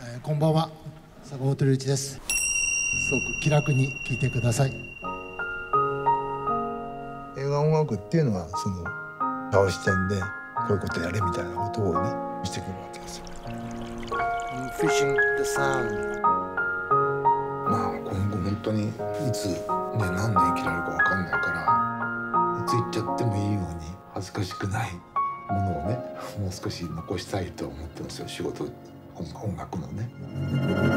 こんばんは、坂本龍一です。すごく気楽に聴いてください。 映画音楽っていうのはその顔視点でこういうことやれみたいなことをねしてくるわけですよ。 Fishing the sound。 まあ今後本当にいつね何年生きられるか分かんないからいつ行っちゃってもいいように恥ずかしくないものをねもう少し残したいと思ってますよ。仕事音楽のね。